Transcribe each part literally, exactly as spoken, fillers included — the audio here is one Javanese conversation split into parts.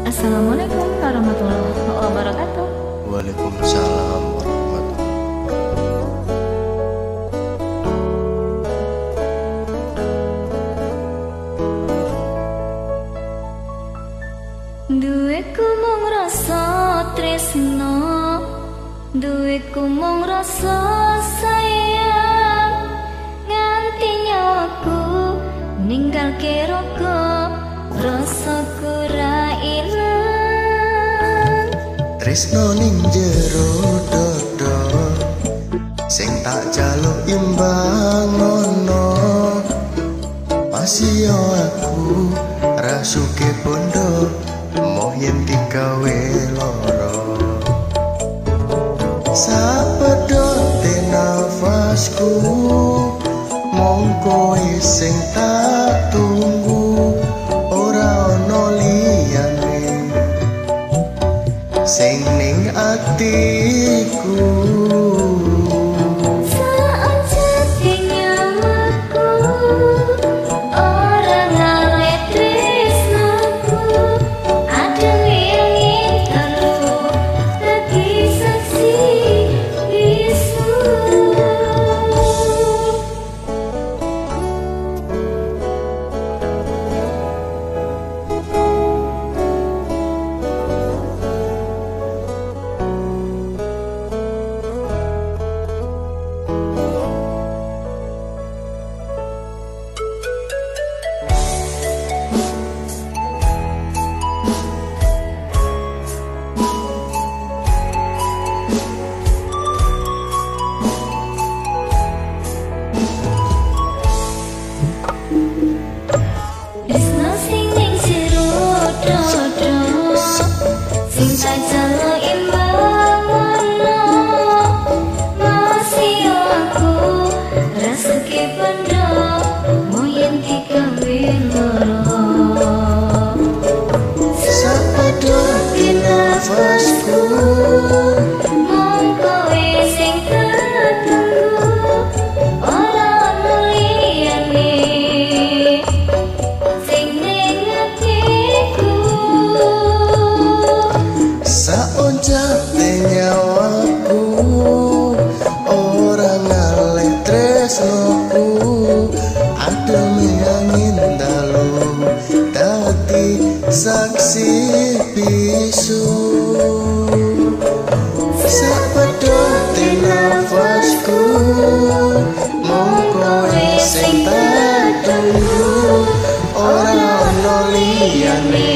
Assalamualaikum warahmatullahi wabarakatuh. Waalaikumsalam warahmatullahi. Duweku mung rasa tresno, duweku mung rasa sayang, nganti nyawaku ninggal keroko, rasaku ra ilang. Tresno ning jero dodo, sing tak jaluk imbang ngono. Masih yo aku rasuke bondo, moh yen digawe loro. Sapedote nafasku, mong kowe sing tak tunggu. Ora ono liyane sing ning atiku. Saonjate nyawaku, ora ngalih tresnoku. Ademe angin dalu, dadi saksi bisu. Sapedote nafasku, mung kowe sing tak tunggu. Ora ono liyane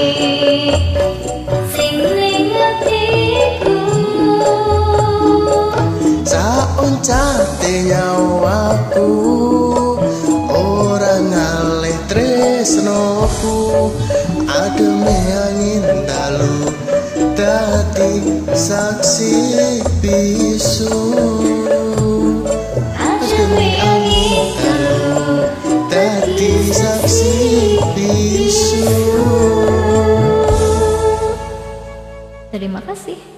saoncate nyawaku, ora ngalih tresnoku. Ademe angin dalu, dadi saksi bisu. Ademe angin dalu, dadi saksi bisu. Terima kasih.